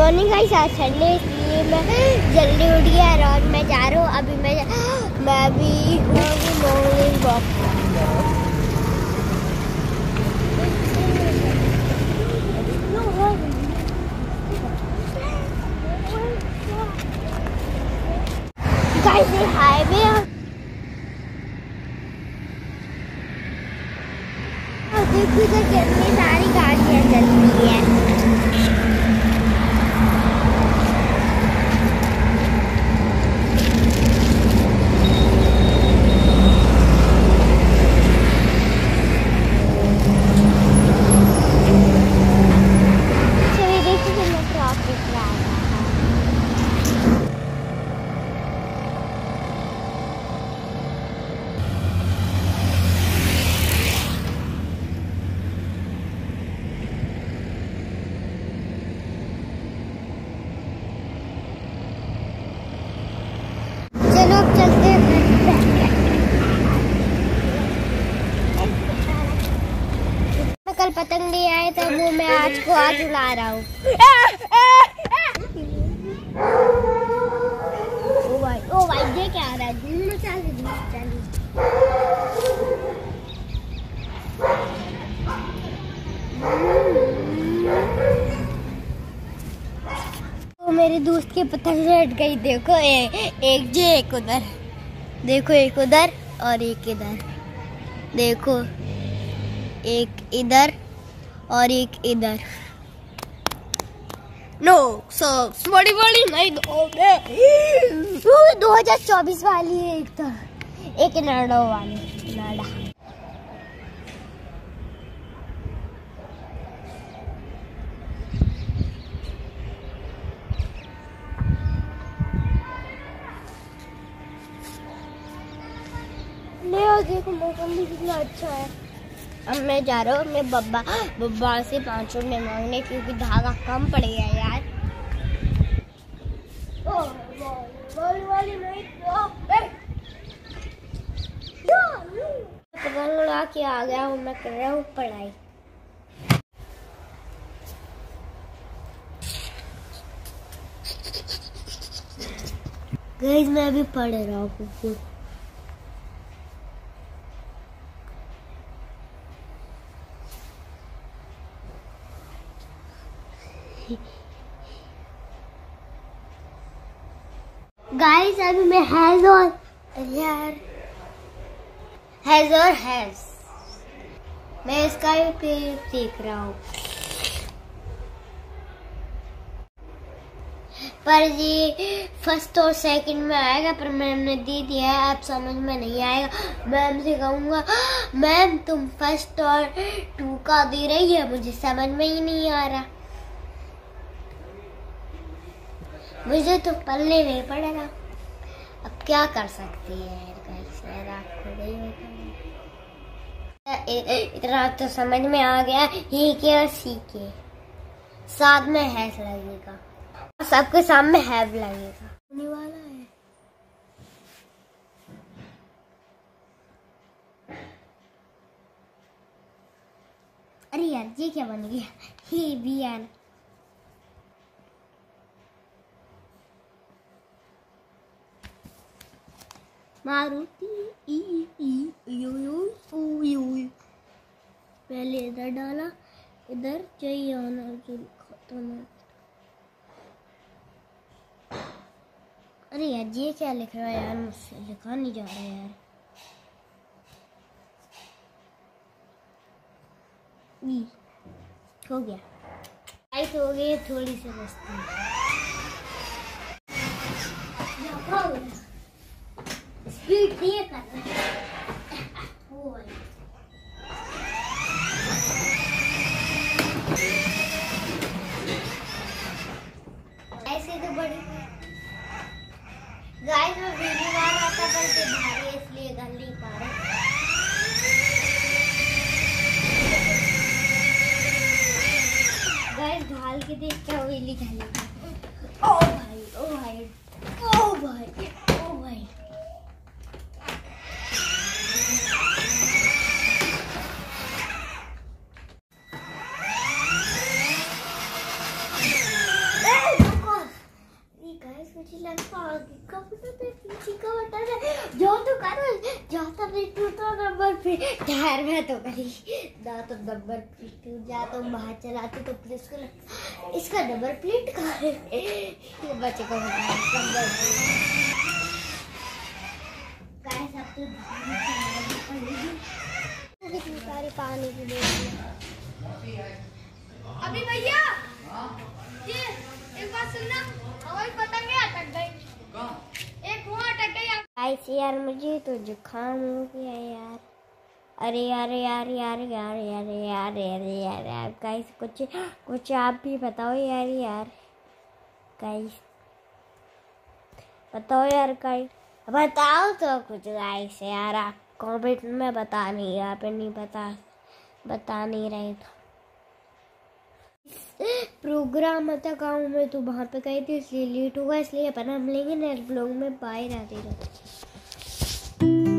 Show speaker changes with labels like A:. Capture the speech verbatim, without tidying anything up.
A: Morning guys, आज Sunday इसलिए मैं जल्दी उठ गया और मैं जा रहा हूँ। अभी मैं मैं अभी मॉर्निंग वॉक। गाइस ये हाईवे देखो, इधर कितनी सारी गाड़ियाँ चल रही है। चलो अब चलते हैं। मैं कल पतंग ले आए थे, वो मैं आज को आज उड़ा रहा हूँ। ओ भाई ओ भाई ये क्या आ रहा है? धूम चालू धूम चालू। तो मेरे दोस्त की पतंग हट गई। देखो ए, एक जे एक उधर, देखो एक उधर और एक इधर, देखो एक इधर और एक इधर। नो सो बड़ी बड़ी नहीं दो दो हजार चौबीस वाली है। एक तो एक नाडो वाली नाडा। देखो मौसम भी कितना अच्छा है। अब मैं जा रहा हूँ मैं बब्बा बब्बा से पाँच रुपये मांगने, क्योंकि धागा कम पड़ गया यार। ओ, वाली वाली नहीं पतंग उड़ा के आ गया हूँ। मैं कर रहा हूँ पढ़ाई। गाइस मैं अभी पढ़ रहा हूँ। गाइस अभी मैं हैज और यार हैज और हैज मैं इसका भी सीख रहा हूँ। पर ये फर्स्ट और सेकंड में आएगा, पर मैंने दे दिया है। अब समझ में नहीं आएगा। मैम से कहूँगा मैम तुम फर्स्ट और टू का दे रही है, मुझे समझ में ही नहीं आ रहा। मुझे तो पढ़ने नहीं पड़ेगा। अब क्या कर सकते हैं यार, आपको नहीं इतना तो समझ में आ गया। ये क्या सीखे, साथ में हैव लगेगा, सबके सामने हैव लगेगा। होने वाला है। अरे यार ये क्या बन गया? ही भी यार मारुति ई ई यो यो ओ यो। पहले इधर डाला, इधर चाहिए आना जो खत्म। अरे यार ये क्या लिख रहा है यार, मुझसे लिखा नहीं जा रहा है यार। ई हो गया, लाइट हो गई थोड़ी सी बस्ती। स्पीड दिए कर ऐसे तो बड़ी गाइस में वीडियो आ रहा था, पर ये भारी है इसलिए कर नहीं पा रहे। गाइस ढाल के देख क्या वेली ढाली। ओ भाई ओ भाई ओ भाई ओ भाई Hey! टायर में तो करी ना तो नंबर प्लेट टूट जा तो बाहर चलाते तो पुलिस को लगता इसका नंबर प्लेट कहाँ है। बच्चे को नंबर कितनी सारी पानी की बोतल।
B: अभी भैया ये एक बात सुनना, हमारी पतंग अटक गई, एक वहाँ अटक गई।
A: गाइस यार मुझे तो जुकाम हो गया यार। अरे यार यार यार यार यार यार यार यार यार गाइस कुछ कुछ आप भी बताओ यार यार गाइस बताओ यार गाइस बताओ तो कुछ गाइस यार। आप कमेंट में बता नहीं आप नहीं बता बता नहीं रहे तो प्रोग्राम था गाँव में तो वहाँ पे गए थे इसलिए लेट होगा, इसलिए अपन हम लेंगे नेक्स्ट ब्लॉग में। बाय राधे राधे।